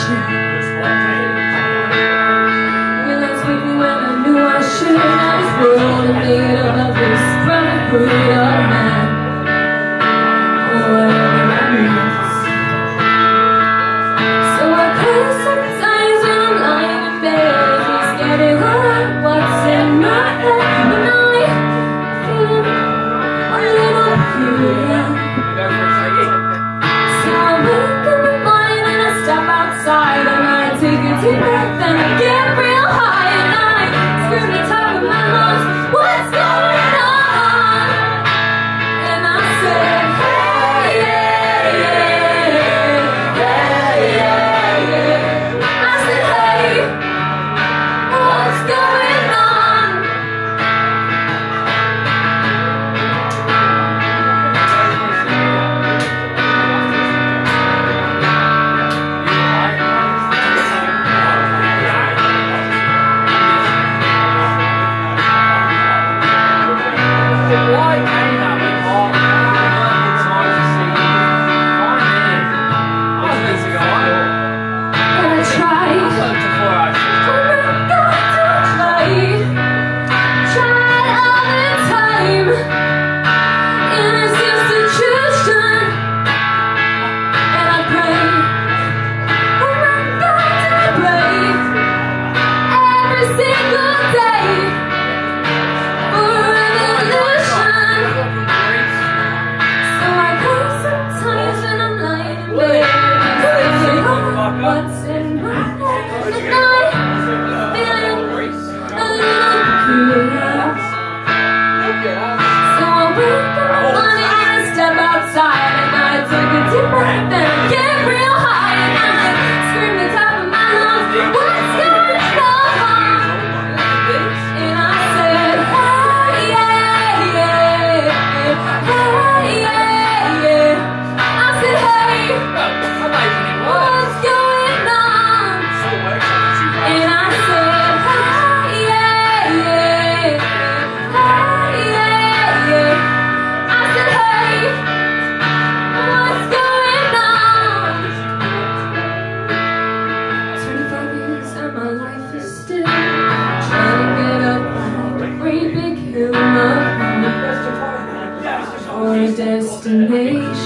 ocean. Well, that's with me when I knew I should. I was born in need of this brotherhood of man, or whatever that means. So I cry sometimes when I'm lying in bed, just getting around what's in my head, and I feel a little peculiar. So I wake in the morning and I step outside and I take a deep breath and I get real high and I scream the top of my lungs, what's going on? And I said, hey, yeah, yeah, hey, yeah, yeah. I said, hey, what's going on? What's in my head, and I'm feeling a little peculiar. So I wake up in the morning and I step outside and I take a deep breath and I get real high and I scream the top of my lungs, what's going on? And I said, hey, yeah, yeah, hey, yeah, yeah. I said, hey, what's going on? And I said, hey, yeah, yeah, hey, yeah, yeah. I said, hey, what's going on? 25 years and my life is still trying to get up on a great big hill of hope for a destination.